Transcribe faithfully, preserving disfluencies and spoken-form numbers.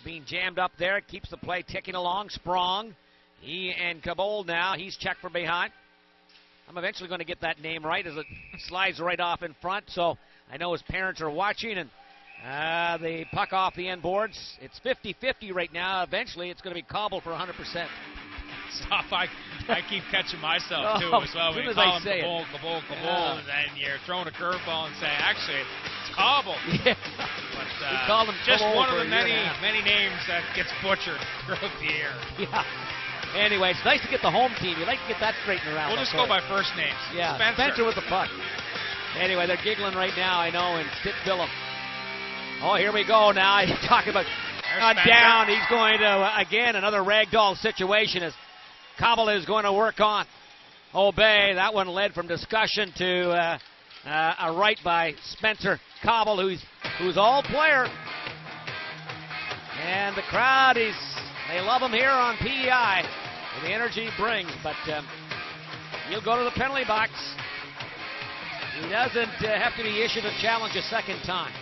being jammed up there. It keeps the play ticking along. Sprong. He and Cabold now. He's checked from behind. I'm eventually going to get that name right as it slides right off in front. So I know his parents are watching. And uh, the puck off the end boards. It's fifty fifty right now. Eventually it's going to be Cobble for one hundred percent. Stuff I, I keep catching myself too oh, as well. As When soon you as call I him say Cabol, it. Cabol, Cabol, Yeah. and then you're throwing a curveball and say, actually, it's Cobble. Yeah. But We uh, called him just Cabol one for of a the year many, and a half. many names that gets butchered throughout the year. Yeah. Anyway, it's nice to get the home team. You like to get that straightened around. We'll just course. go by first names. Yeah, Spencer. Spencer with the puck. Anyway, they're giggling right now, I know, in Stittsville. Oh, here we go now. He's talking about uh, down. He's going to, uh, again, another ragdoll situation as Cobble is going to work on Obey. That one led from discussion to uh, uh, a right by Spencer Cobble, who's who's all player. And the crowd is, they love him here on P E I, and the energy he brings. But um, he'll go to the penalty box. He doesn't uh, have to be issued a challenge a second time.